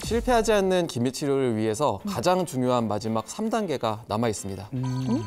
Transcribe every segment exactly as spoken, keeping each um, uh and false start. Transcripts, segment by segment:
실패하지 않는 기미 치료를 위해서 가장 중요한 마지막 삼 단계가 남아 있습니다. 음.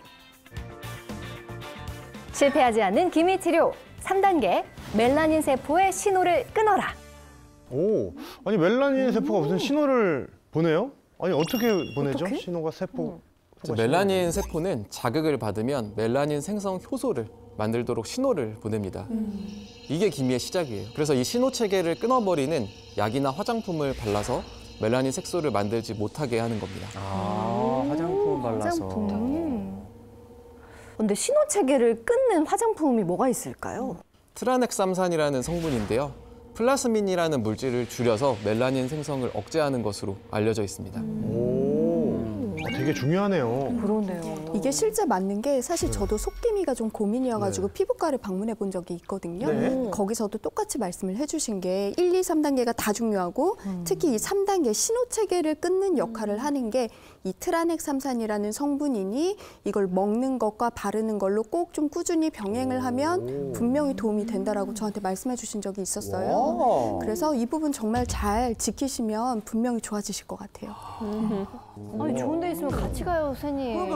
실패하지 않는 기미 치료 삼 단계, 멜라닌 세포의 신호를 끊어라. 오, 아니 멜라닌 세포가 무슨 신호를 보내요? 아니 어떻게 보내죠? 어떻게? 신호가 세포. 음. 멜라닌 세포는 자극을 받으면 멜라닌 생성 효소를 만들도록 신호를 보냅니다. 음. 이게 기미의 시작이에요. 그래서 이 신호 체계를 끊어버리는 약이나 화장품을 발라서 멜라닌 색소를 만들지 못하게 하는 겁니다. 아, 화장품 발라서. 화장품. 근데 신호 체계를 끊는 화장품이 뭐가 있을까요? 트라넥삼산이라는 성분인데요. 플라스민이라는 물질을 줄여서 멜라닌 생성을 억제하는 것으로 알려져 있습니다. 오, 아, 되게 중요하네요. 그러네요. 이게 실제 맞는 게 사실 저도 속기미가 좀 고민이어가지고 네. 피부과를 방문해 본 적이 있거든요. 네. 거기서도 똑같이 말씀을 해주신 게 일, 이, 삼 단계가 다 중요하고 음. 특히 이 삼 단계 신호 체계를 끊는 역할을 하는 게 이 트라넥삼산이라는 성분이니 이걸 먹는 것과 바르는 걸로 꼭 좀 꾸준히 병행을 하면 분명히 도움이 된다라고 저한테 말씀해 주신 적이 있었어요. 와. 그래서 이 부분 정말 잘 지키시면 분명히 좋아지실 것 같아요. 음. 아니 좋은 데 있으면 같이 가요, 선생님.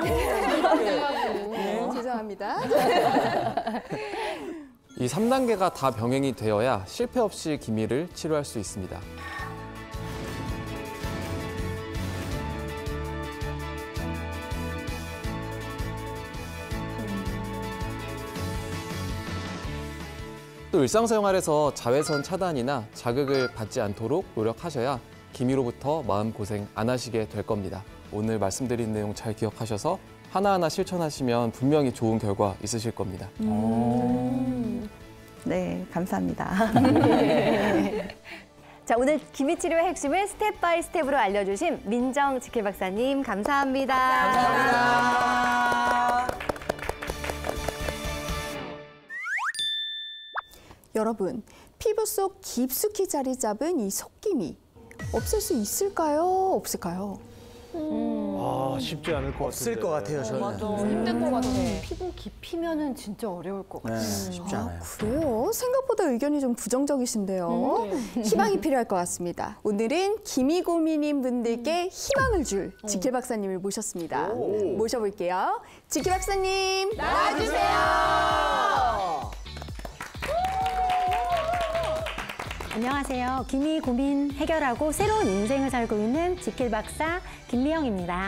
네, 죄송합니다. 이 삼 단계가 다 병행이 되어야 실패 없이 기미를 치료할 수 있습니다. 또 일상생활에서 자외선 차단이나 자극을 받지 않도록 노력하셔야 기미로부터 마음고생 안 하시게 될 겁니다. 오늘 말씀드린 내용 잘 기억하셔서 하나하나 실천하시면 분명히 좋은 결과 있으실 겁니다. 음. 네, 감사합니다. 자, 오늘 기미 치료의 핵심을 스텝 바이 스텝으로 알려주신 민정 지킬 박사님 감사합니다. 감사합니다. 여러분, 피부 속 깊숙이 자리 잡은 이 속기미 없앨 수 있을까요? 없을까요? 음. 아, 쉽지 않을 것 같은데. 없을 것 같아요, 저는. 맞아. 힘들 것 같아. 피부 깊이면은 진짜 어려울 것 같아요. 네, 쉽지 않아요. 그래요? 생각보다 의견이 좀 부정적이신데요. 희망이 필요할 것 같습니다. 오늘은 기미 고민인 분들께 희망을 줄 지킬 박사님을 모셨습니다. 모셔볼게요. 지킬 박사님, 나와주세요. 안녕하세요. 기미 고민 해결하고 새로운 인생을 살고 있는 지킬 박사 김미영입니다.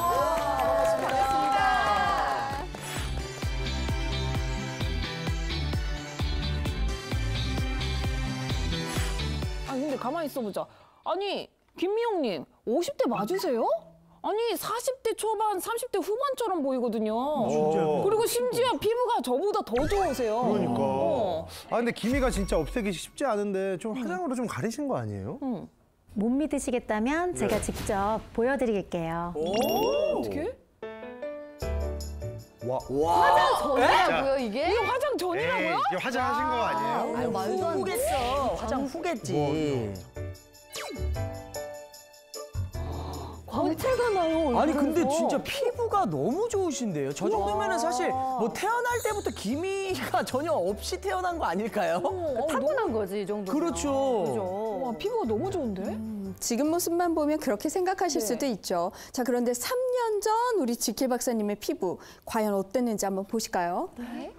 아니 근데 가만히 있어보자. 아니 김미영님 오십 대 맞으세요? 아니 사십 대 초반, 삼십 대 후반처럼 보이거든요. 진짜요? 그리고 심지어 피부가 저보다 더 좋으세요. 그러니까. 어. 아 근데 기미가 진짜 없애기 쉽지 않은데 좀 화장으로 좀 가리신 거 아니에요? 응. 못 믿으시겠다면 제가 직접 보여드릴게요. 어떻게? 와. 와. 전이라고요, 이게? 이게 화장 전이라고요? 이게 화장하신 거 아니에요? 아유, 말도 안 돼. 후겠어. 화장 후겠지. 광채가 나요. 아니 근데 얼굴에서. 진짜 피부가 너무 좋으신데요. 저 정도면은 사실 뭐 태어날 때부터 기미가 전혀 없이 태어난 거 아닐까요? 어, 타고난 거지, 이 정도면. 그렇죠. 그죠. 와 피부가 너무 좋은데? 지금 모습만 보면 그렇게 생각하실 네. 수도 있죠. 자, 그런데 삼 년 전 우리 지킬 박사님의 피부 과연 어땠는지 한번 보실까요? 네.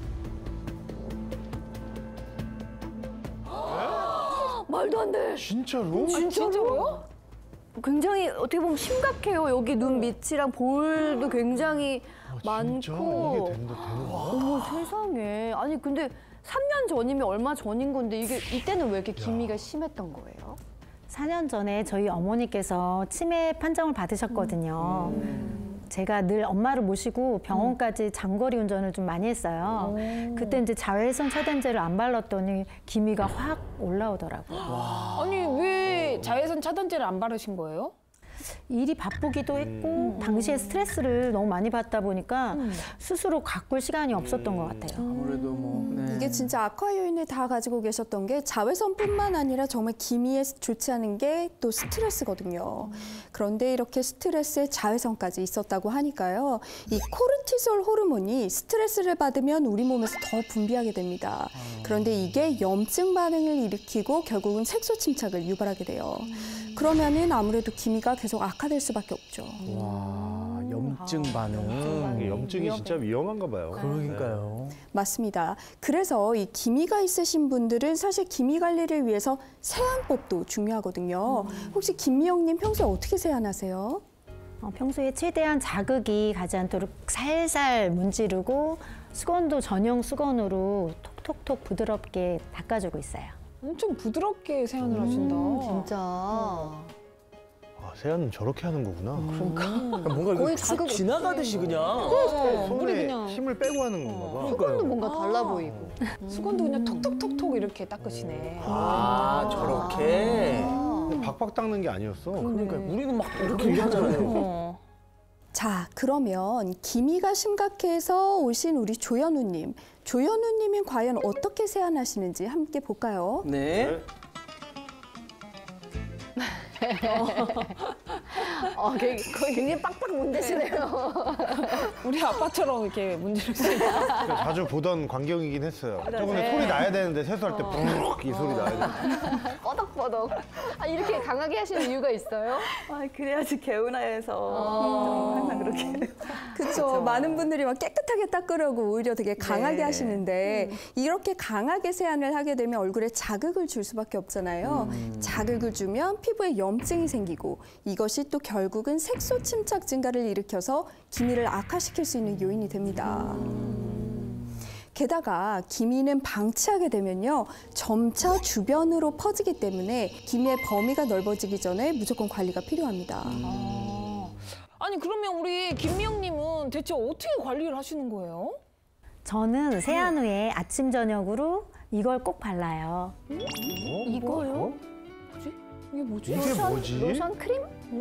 말도 안 돼. 진짜로? 진짜로요? 굉장히 어떻게 보면 심각해요. 여기 눈 밑이랑 볼도 굉장히 아, 진짜? 많고. 이게 된다, 되는 거야? 어머 세상에. 아니 근데 삼 년 전이면 얼마 전인 건데 이게 이때는 왜 이렇게 기미가 심했던 거예요? 사 년 전에 저희 어머니께서 치매 판정을 받으셨거든요. 제가 늘 엄마를 모시고 병원까지 장거리 운전을 좀 많이 했어요. 그때 이제 자외선 차단제를 안 발랐더니 기미가 확 올라오더라고요. 아니 왜 자외선 차단제를 안 바르신 거예요? 일이 바쁘기도 했고 당시에 스트레스를 너무 많이 받다 보니까 스스로 가꿀 시간이 없었던 것 같아요. 아무래도 뭐. 네. 이게 진짜 악화 요인을 다 가지고 계셨던 게 자외선뿐만 아니라 정말 기미에 좋지 않은 게 또 스트레스거든요. 그런데 이렇게 스트레스에 자외선까지 있었다고 하니까요. 이 코르티솔 호르몬이 스트레스를 받으면 우리 몸에서 더 분비하게 됩니다. 그런데 이게 염증 반응을 일으키고 결국은 색소 침착을 유발하게 돼요. 그러면은 아무래도 기미가 계속 악화될 수밖에 없죠. 와, 염증 반응. 이게 염증이 진짜 위험한가 봐요. 그러니까요. 맞습니다. 그래서 이 기미가 있으신 분들은 사실 기미 관리를 위해서 세안법도 중요하거든요. 혹시 김미영님 평소에 어떻게 세안하세요? 어, 평소에 최대한 자극이 가지 않도록 살살 문지르고 수건도 전용 수건으로 톡톡톡 부드럽게 닦아주고 있어요. 엄청 부드럽게 세안을 하신다. 진짜. 아, 세안은 저렇게 하는 거구나. 그러니까 뭔가 거의 이렇게 자극 쭉 지나가듯이 그냥. 어, 손에 우리 그냥 힘을 빼고 하는 건가 봐. 수건도 뭔가 달라 보이고. 수건도 그냥 톡톡톡톡 이렇게 닦으시네. 아, 저렇게. 박박 닦는 게 아니었어. 그러니까 우리는 막 이렇게 하잖아요. 어. 자, 그러면 기미가 심각해서 오신 우리 조현우님. 조현우님은 과연 어떻게 세안하시는지 함께 볼까요? 네. 어, 거의 굉장히 빡빡 문대시네요. 우리 아빠처럼 이렇게 문지르시네. 자주 보던 광경이긴 했어요. 저번에 소리 나야 되는데 세수할 때 뿡 이 소리 나야 돼. 뻐덕뻐덕. 아, 이렇게 강하게 하시는 이유가 있어요? 아, 그래야지 개운해서 좀 항상 그렇게. 그렇죠. 많은 분들이 막 깨끗하게 닦으려고 오히려 되게 강하게 네. 하시는데 이렇게 강하게 세안을 하게 되면 얼굴에 자극을 줄 수밖에 없잖아요. 자극을 주면 피부에 염증이 생기고 이것이 또 결국은 색소 침착 증가를 일으켜서 기미를 악화시킬 수 있는 요인이 됩니다. 게다가 기미는 방치하게 되면요. 점차 주변으로 퍼지기 때문에 기미의 범위가 넓어지기 전에 무조건 관리가 필요합니다. 아니 그러면 우리 김미영님은 대체 어떻게 관리를 하시는 거예요? 저는 세안 후에 아침 저녁으로 이걸 꼭 발라요. 이거요? 이게 뭐지? 이게 뭐지? 로션 크림?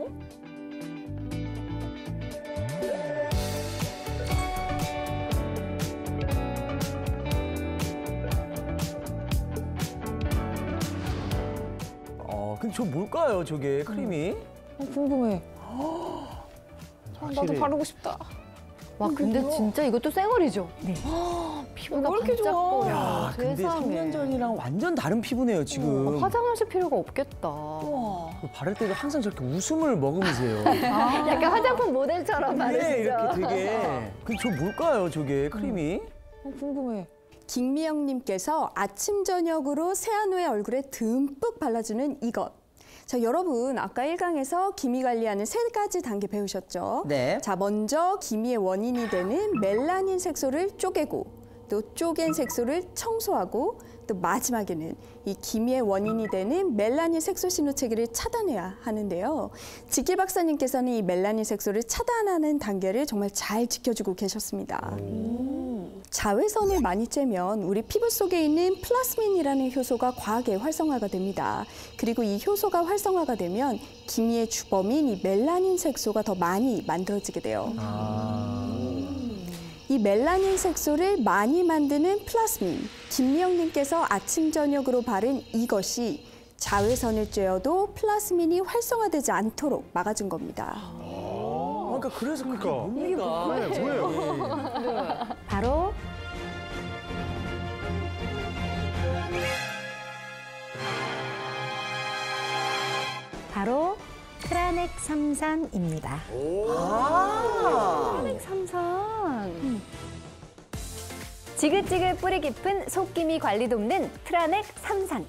어, 근데 저 뭘까요, 저게 크림이? 어, 궁금해. 아, 나도 확실히 바르고 싶다. 와, 근데 진짜 이것도 쌩얼이죠? 네. 피부가 왜 이렇게 좋아? 반짝거려. 야, 근데 세상에. 삼 년 전이랑 완전 다른 피부네요, 지금. 어, 화장하실 필요가 없겠다. 와. 바를 때도 항상 저렇게 웃음을 먹으면서요. 약간 화장품 모델처럼 네, 바르시죠? 이렇게 되게. 근데 저 뭘까요, 저게 크림이? 어, 궁금해. 김미영님께서 아침 저녁으로 세안 후에 얼굴에 듬뿍 발라주는 이것. 자, 여러분 아까 일 강에서 기미 관리하는 세 가지 단계 배우셨죠? 네. 자, 먼저 기미의 원인이 되는 멜라닌 색소를 쪼개고 또 쪼갠 색소를 청소하고 또 마지막에는 이 기미의 원인이 되는 멜라닌 색소 신호체계를 차단해야 하는데요. 지길 박사님께서는 이 멜라닌 색소를 차단하는 단계를 정말 잘 지켜주고 계셨습니다. 자외선을 많이 쬐면 우리 피부 속에 있는 플라스민이라는 효소가 과하게 활성화가 됩니다. 그리고 이 효소가 활성화가 되면 기미의 주범인 이 멜라닌 색소가 더 많이 만들어지게 돼요. 이 멜라닌 색소를 많이 만드는 플라스민, 김미영님께서 아침 저녁으로 바른 이것이 자외선을 쬐어도 플라스민이 활성화되지 않도록 막아준 겁니다. 그러니까 그래서 그렇게 그러니까. 뭡니까? 네, 뭐예요? 바로 바로 트라넥삼산입니다. 삼산. 지글지글 뿌리 깊은 속기미 관리 돕는 트라넥 삼산.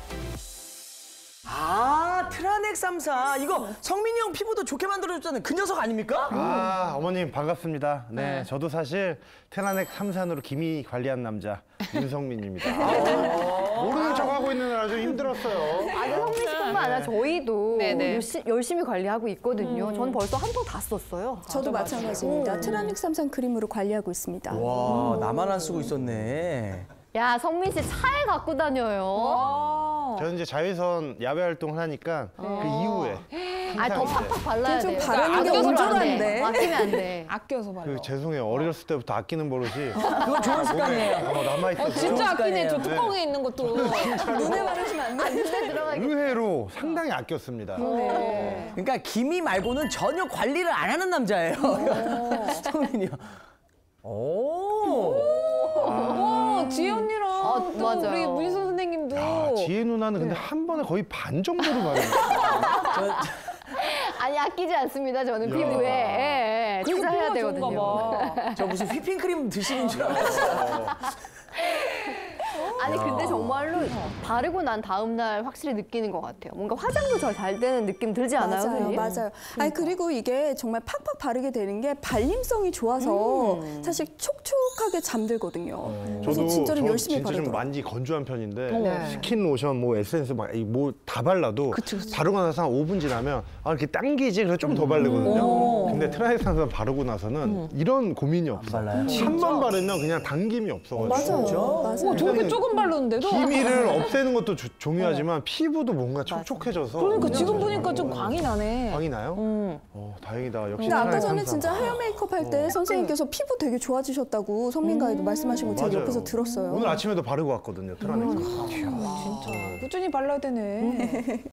아, 트라넥삼사. 이거 성민이 형 피부도 좋게 만들어줬잖아요. 그 녀석 아닙니까? 아, 어머님 반갑습니다. 네, 저도 사실 테라넥 삼산으로 기미 관리한 남자 윤성민입니다. 아, 모르는 척하고 있는 날 아주 힘들었어요. 아니, 성민 씨뿐만 아니라 저희도 네네. 열시, 열심히 관리하고 있거든요. 전 벌써 한 통 다 썼어요. 저도 마찬가지입니다. 트라넥 삼산 크림으로 관리하고 있습니다. 와, 나만 안 쓰고 있었네. 야, 성민 씨 차에 갖고 다녀요. 저는 이제 자외선 야외 활동을 하니까 그 이후에 아니 더 팍팍 발라야 좀 돼. 바르는 게 아껴서는 안 돼. 온전한데. 아끼면 안 돼. 아껴서 발라. 그 죄송해요. 어렸을 때부터 아끼는 버릇이 그건 좋은 습관이에요. 어, 남아 있었어요. 진짜 아끼네. 저 습관이에요. 뚜껑에 있는 것도. 눈에 바르시면 안 돼. 눈에 들어가게. 의외로 상당히 아꼈습니다. 그러니까 김이 말고는 전혀 관리를 안 하는 남자예요. 성민이요. 오. 와, 지혜 언니랑 어, 또 맞아요. 우리 문희선 선생님도. 아, 지혜 누나는 근데 한 번에 거의 반 정도를 바르는 아니 아끼지 않습니다. 저는 야. 피부에 예, 예. 그래서 투자해야 피부가 좋은가 되거든요. 봐. 저 무슨 휘핑크림 드시는 줄 알았어요. 아니 근데 정말로 바르고 난 다음 날 확실히 느끼는 것 같아요. 뭔가 화장도 잘 잘 되는 느낌 들지 않아요, 맞아요, 선생님? 맞아요. 아니 그리고 이게 정말 팍팍 바르게 되는 게 발림성이 좋아서 사실 촉촉하게 잠들거든요. 그래서 진짜로 저 열심히 진짜 좀 바르더라고요. 만지 건조한 편인데 네. 스킨 로션, 뭐 에센스 뭐 다 발라도 바르고 나서 한 오 분 지나면 아 이렇게 당기지 그래서 좀 더 바르거든요. 근데 트라이넥 삼산 바르고 나서는 이런 고민이 없어. 발라요? 한 번 바르면 그냥 당김이 없어가지고. 맞아요, 맞아요. 어, 저렇게 조금 바르는데도. 기미를 없애는 것도 조- 중요하지만 피부도 뭔가 촉촉해져서. 그러니까 지금 보니까 좀 광이 나네. 광이 나요? 어, 다행이다. 역시 근데 아까 트라이넥 전에 삼산. 진짜 헤어 메이크업 할 때 선생님께서 피부 되게 좋아지셨다고 선민가에도 말씀하신 거 제가 맞아요. 옆에서 들었어요. 오늘 아침에도 바르고 왔거든요, 트라이넥 삼산. 진짜. 꾸준히 발라야 되네.